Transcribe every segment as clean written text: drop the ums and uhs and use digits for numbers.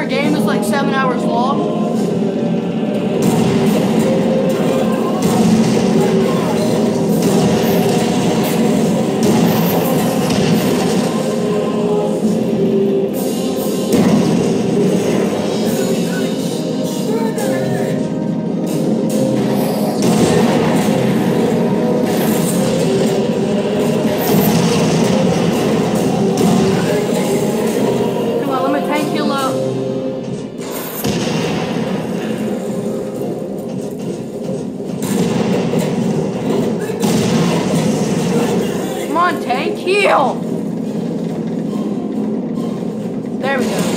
entire game is like 7 hours long. Tank heal! There we go.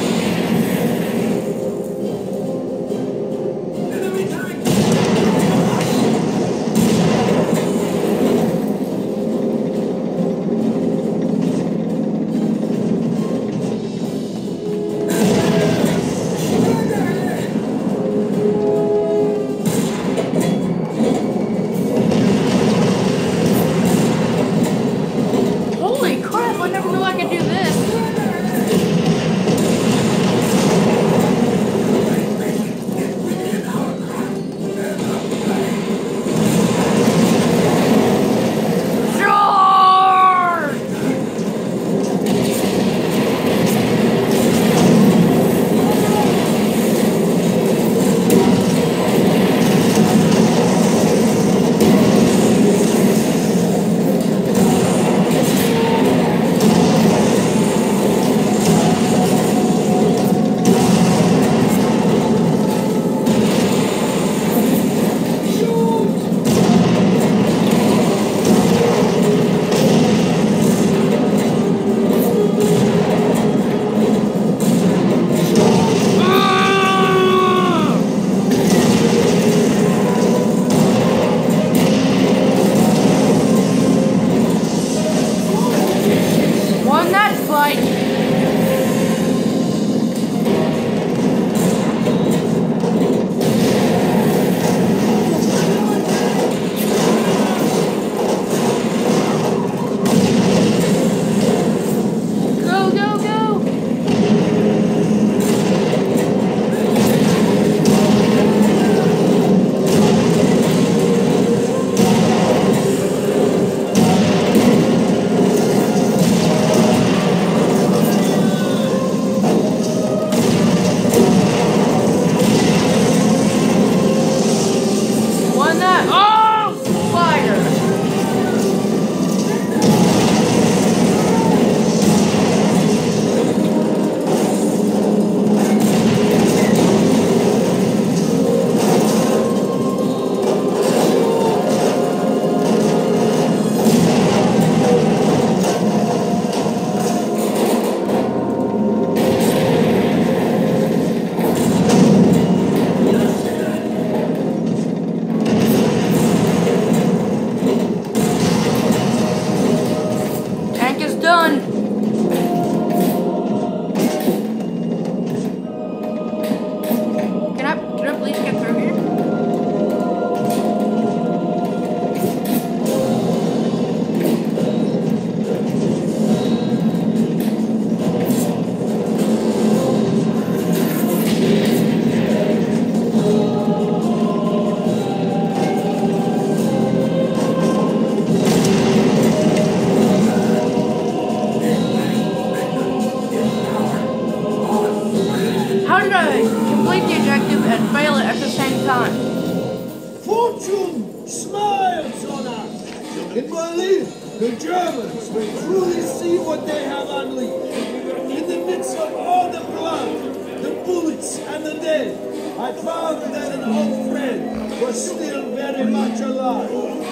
Fortune smiles on us. In Berlin, the Germans will truly see what they have unleashed. In the midst of all the blood, the bullets, and the dead, I found that an old friend was still very much alive.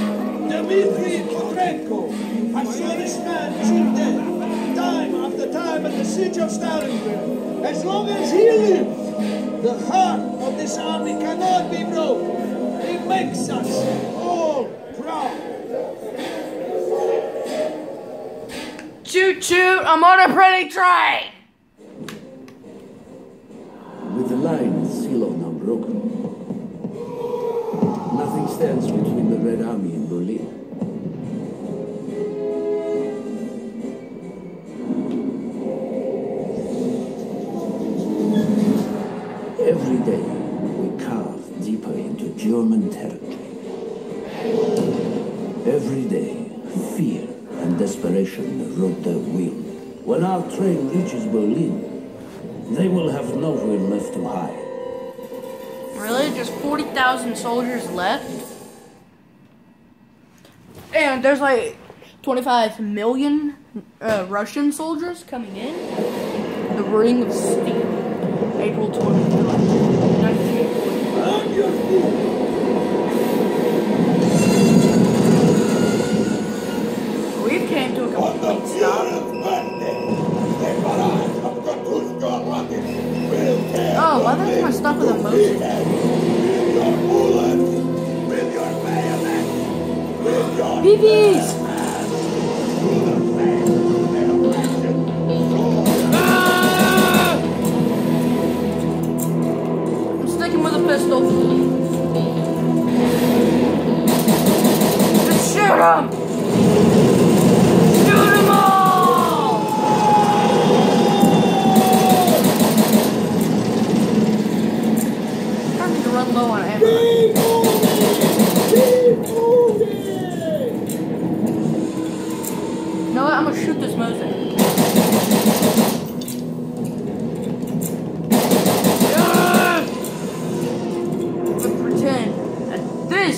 Dmitri Kotrenko, I saw this man cheat death, time after time at the siege of Stalingrad. As long as he lives, the heart of this army cannot be broken. He makes us all proud. Choo choo, I'm on a pretty train! With the line still now broken, nothing stands between the Red Army and Berlin. Every day, fear and desperation rode their wheel. When our train reaches Berlin, they will have nowhere left to hide. Really? Just 40,000 soldiers left? And there's like 25 million Russian soldiers coming in. The Ring of Steel. April 23rd, 1945. On your feet! We've came to a complete stop. Oh, why there's my stuff with emotion? BBs! I'm sticking with a pistol. Just shoot him! Shoot them all! Time to run low on ammo. You know what? I'm gonna shoot this Mosin. Let's pretend that this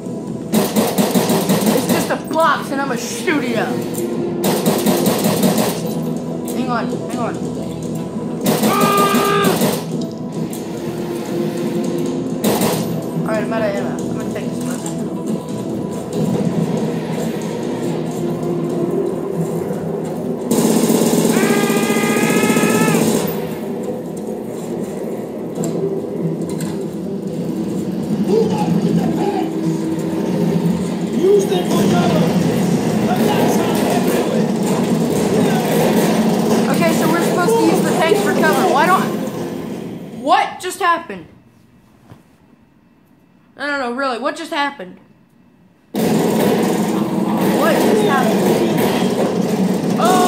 is just a box and I'm gonna shoot it up. Hang on, hang on. Alright, I'm out of ammo. I'm gonna take this Mosin. Use them for cover! Attacks are everywhere! Okay, so we're supposed to use the tanks for cover. Why don't... What just happened? No, really, what just happened? What just happened? Oh,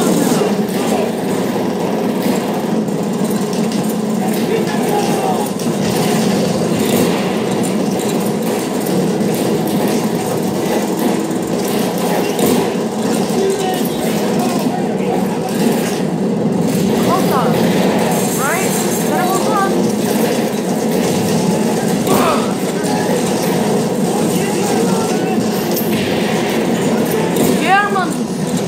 hold on. Right? Gotta hold on. Germans!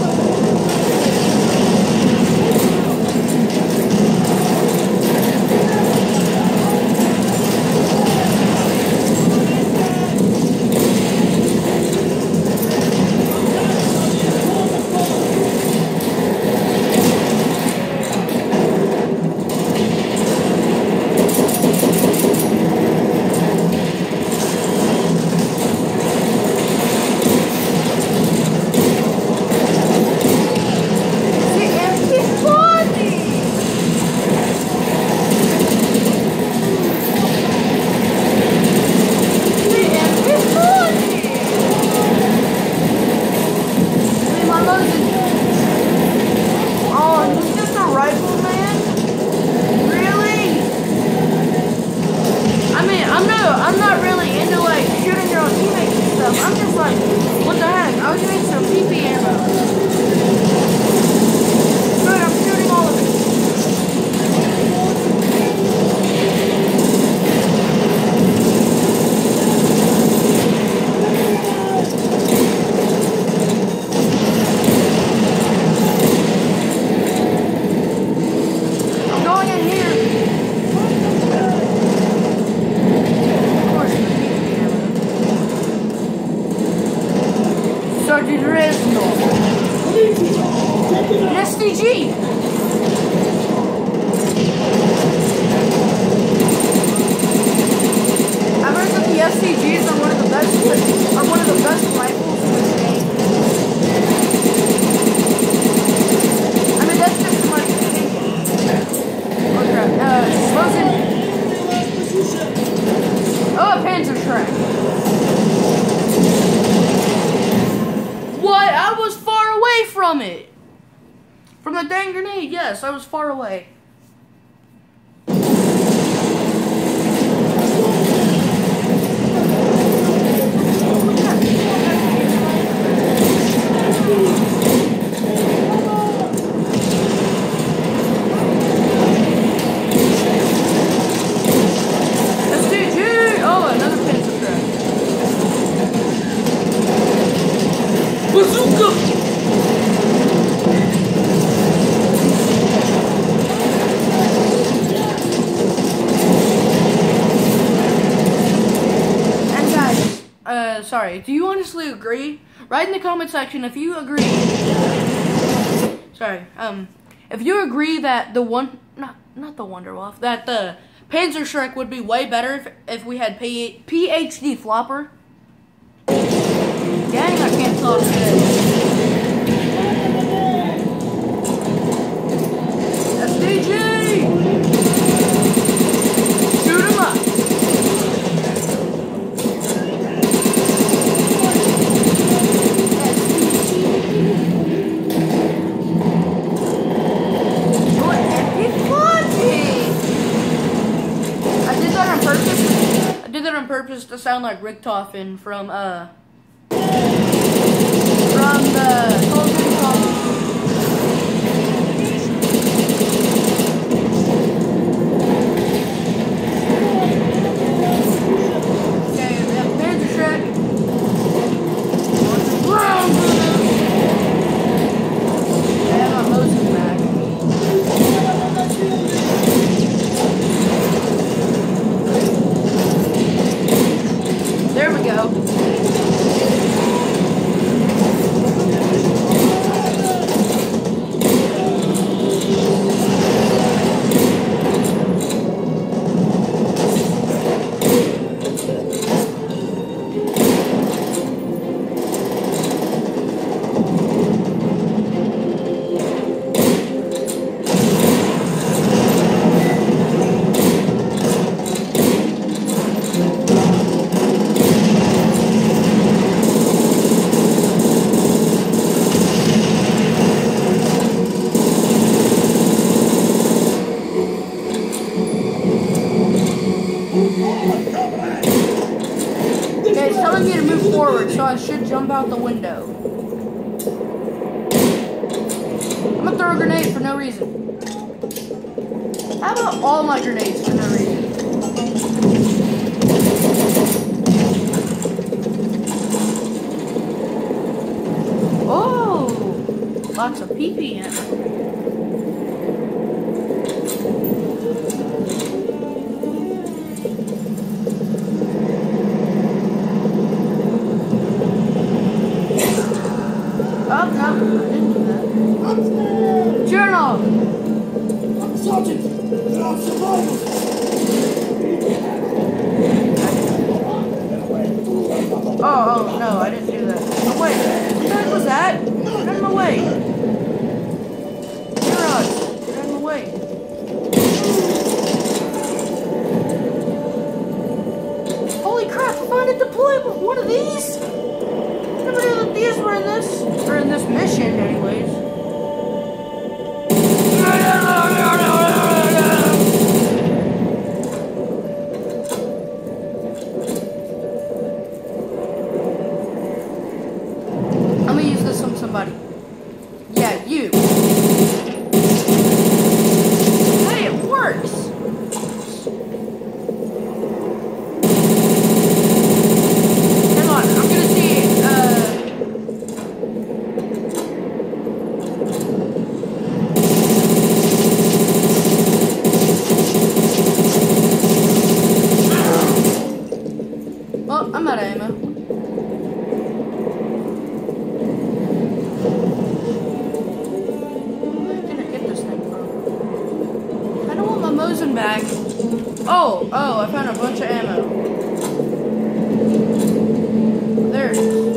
I'm not really into like shooting your own teammates and stuff. I'm just like, what the heck? I was doing some PP ammo. Good, I'm shooting all of it. I'm going in here. Sergeant Reznov. An SDG. I've heard that the SDGs are one of the best rifles in this game. I mean, that's just my opinion. Oh crap. Oh, a Panzer track. What? I was far away from it. From the dang grenade, yes, I was far away. Bazooka! And guys, sorry, do you honestly agree? Write in the comment section if you agree. Sorry, if you agree that not the Wonderwolf, that the Panzerschreck would be way better if we had PhD Flopper. Dang, I can't talk good. SDG! Shoot him up! I did that on purpose to sound like Richtofen from the Call of Duty Call. Okay, we have Panzerschreck. On the ground, I have my Moses back. There we go. Okay, it's telling me to move forward, so I should jump out the window. I'm gonna throw a grenade for no reason. How about all my grenades for no reason? Oh, lots of PP in it. Oh, no, I didn't do that. Journal! Sergeant, there are survivors! Oh, no, I didn't do that. Oh, wait, what the heck was that? Get out of my way. Heroes, get out of my way. Holy crap, I found a deployable. One of these? Nobody knew that these were in this mission, anyways. I'm gonna use this on somebody. Yeah, you. Hey, it works! Hang on, I'm gonna see well, I'm out of ammo. Where did I get this thing from? I don't want my Mosin back. Oh, I found a bunch of ammo. There it is.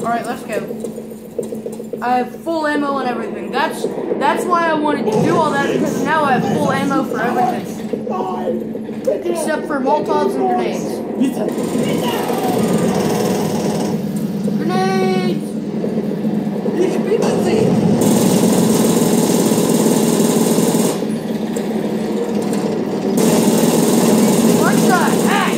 Alright, let's go. I have full ammo and everything. That's why I wanted to do all that, because now I have full ammo for everything. Except for Molotovs and grenades. Grenades! One shot! Hey!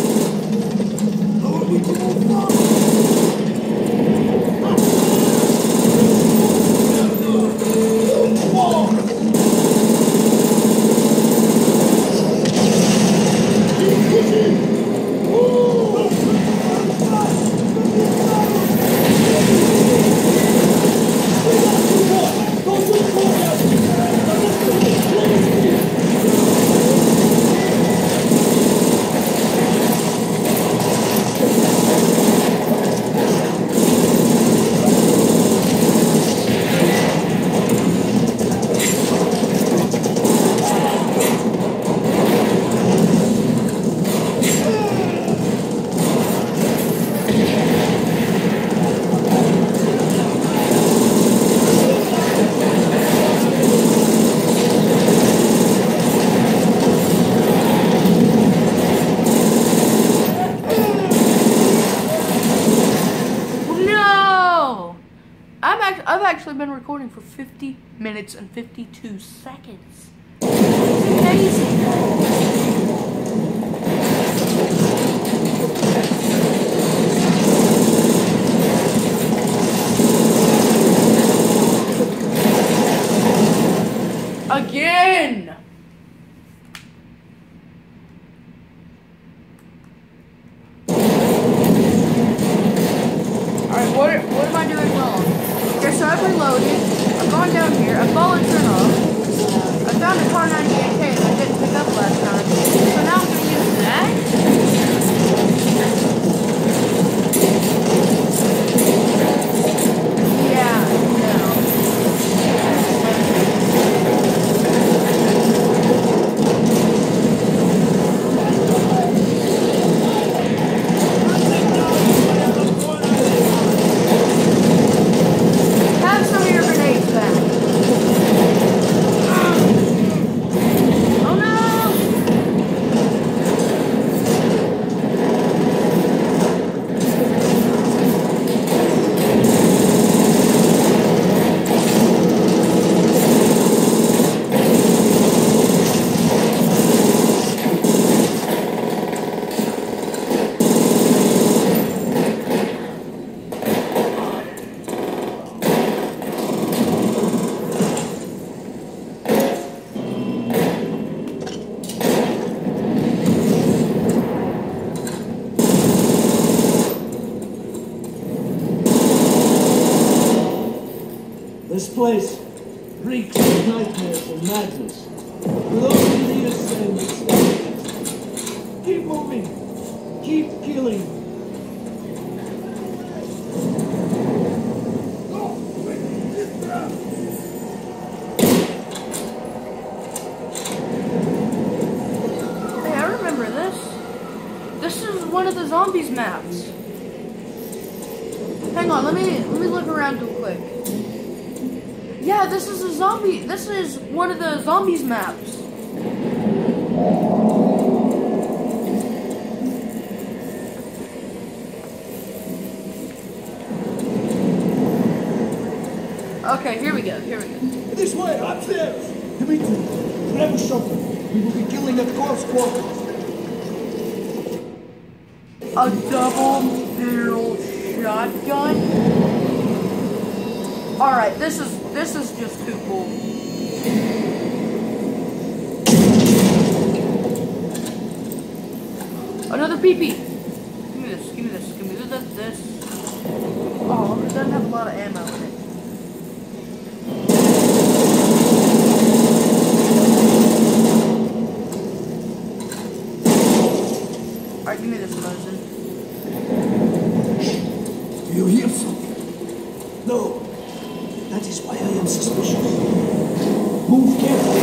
I've actually been recording for 50 minutes and 52 seconds. It's amazing. Again! Alright, what am I doing wrong? Okay, so I've reloaded, I've gone down here, I've followed turn off, I found a Kar 98K that I didn't pick up last time, so now I'm going to use that. Yeah, no. Have some of your grenades back. Oh no! This place reeks of nightmares and madness. With only the assailants. Keep moving. Keep killing. Hey, I remember this. This is one of the zombies maps. Hang on, let me look around real quick. Yeah, this is one of the zombies maps. Okay, here we go. This way, upstairs. Dimitri, grab a shotgun. We will be killing at close quarters. A double barrel shotgun? Alright, this is just too cool. Another PP. Give me this. Oh, it doesn't have a lot of ammo in it. Alright, give me this, Mosin. You hear something? No. That is why I am suspicious. Move carefully.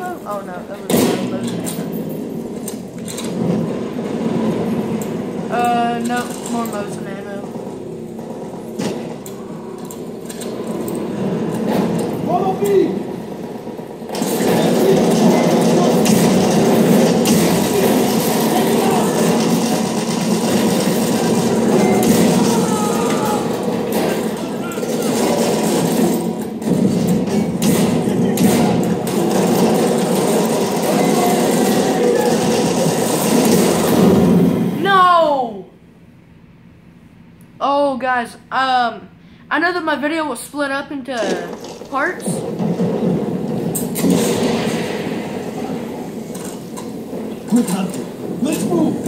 ammo? Oh no, that was Mosin ammo. No, more Mosin ammo. Follow me! Oh, guys, I know that my video was split up into parts. Quick, Hunter. Let's move.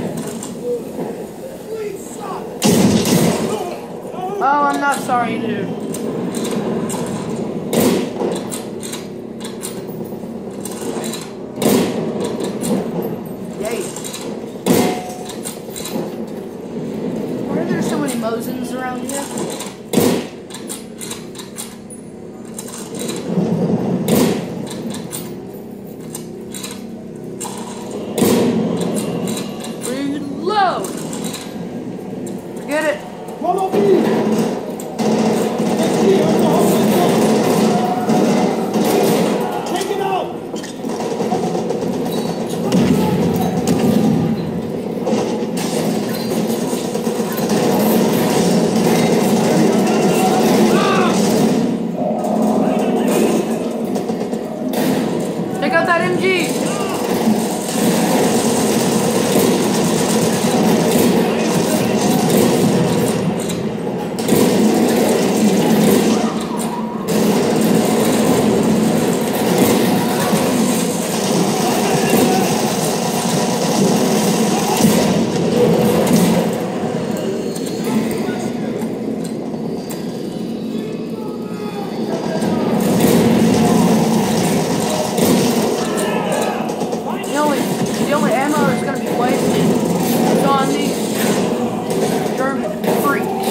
Oh, I'm not sorry, dude. Yay. Why are there so many Mosins around here? Reload! Forget it. Follow me! Let's see how the whole thing goes. Take it out! Check out that MG! The only ammo that's going to be wasted is on these German freaks.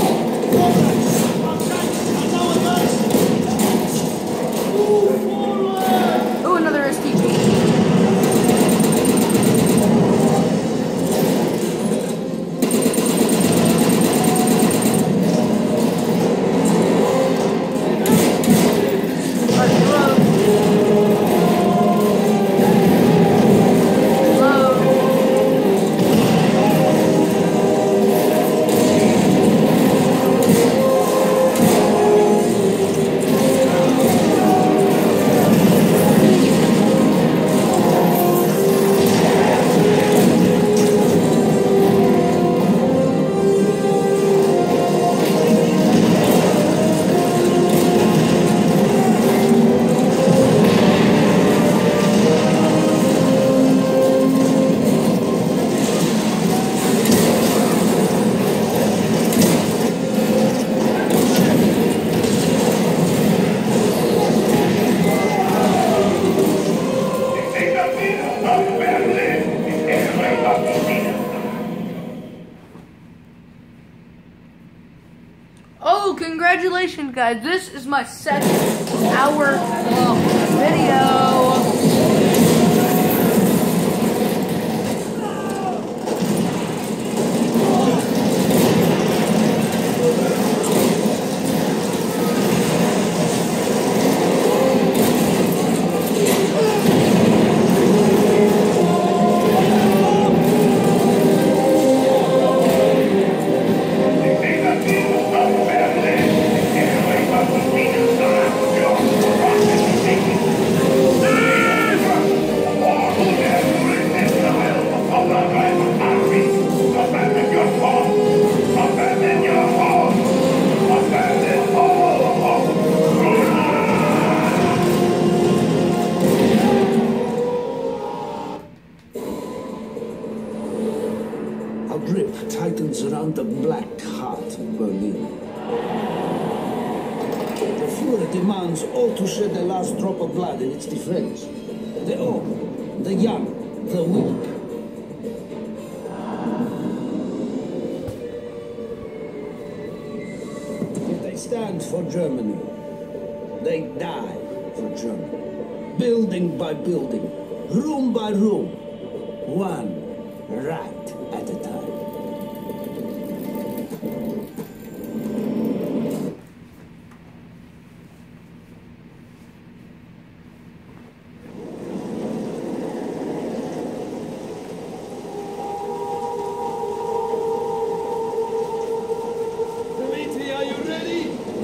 Ooh, another STG. Oh, congratulations, guys. This is my second hour-long video. A grip tightens around the black heart of Berlin. The Fuhrer demands all to shed their last drop of blood in its defense. The old, the young, the weak. If they stand for Germany, they die for Germany. building by building, room by room, one rat at a time. Dimitri, are you ready?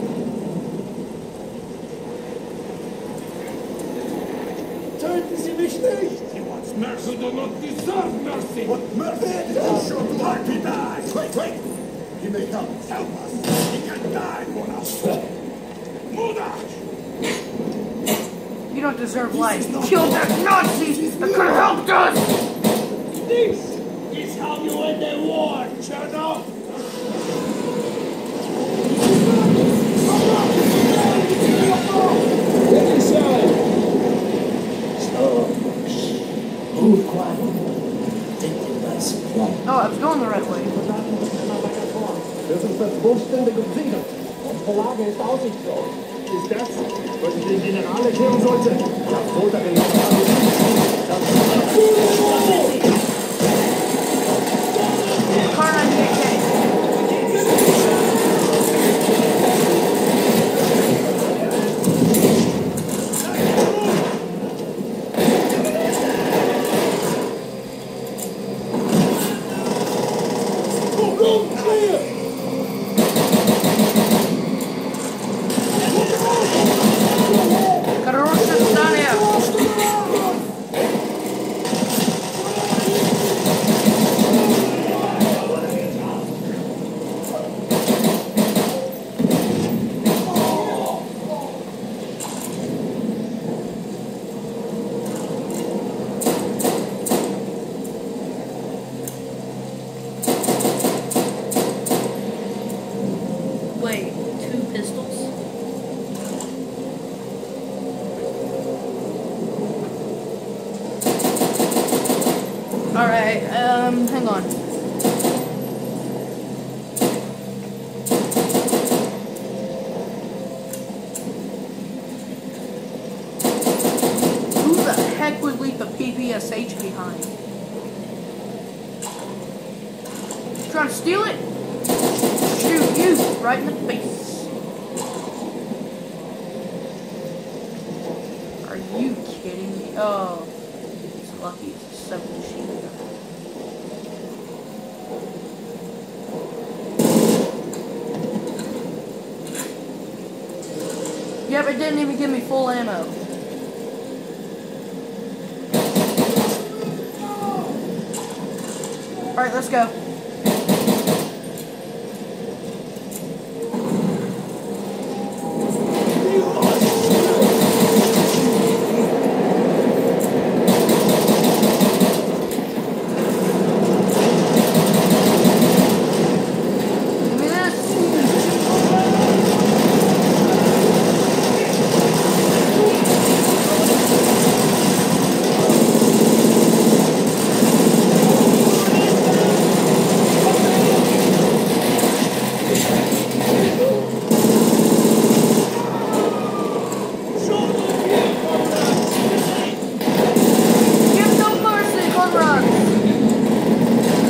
Töten Sie mich nicht! He wants mercy, do not deserve mercy! What mercy? You should let me die! Wait! He may help. Help us! He can die for us! Mudach! You don't deserve life. You killed that Nazi that could have helped us! This is how you end a war, Chernoff! Get inside! Hold quiet. Take the nice plan. Oh, I was going the right way. Wir sind verwurstende Gebiete. Unsere Lage ist aussichtslos. Ist das, was ich den General erklären sollte? Das wollte er nicht haben. Car 98K. Room clear! Короче, здание. Wait, 2 pistols? Alright, hang on. Who the heck would leave the PPSH behind? Trying to steal it? Shoot you right in the face. Are you kidding me? Oh, he's lucky it's a 7-machine gun. Yep, it didn't even give me full ammo. Alright, let's go. Give me this. Give no mercy, comrades.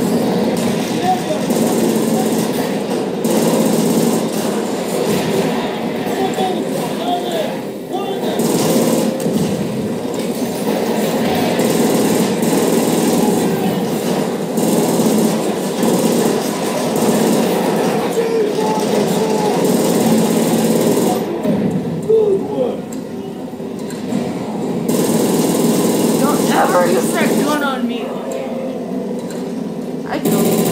Don't ever use that gun on me. I don't.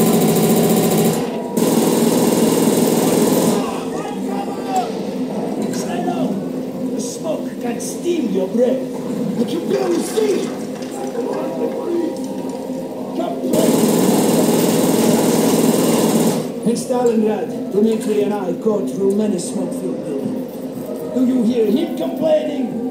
Stand up! The smoke can steal your breath. But you barely see it. In Stalingrad, Dmitri and I go through many smoke-filled buildings. Do you hear him complaining?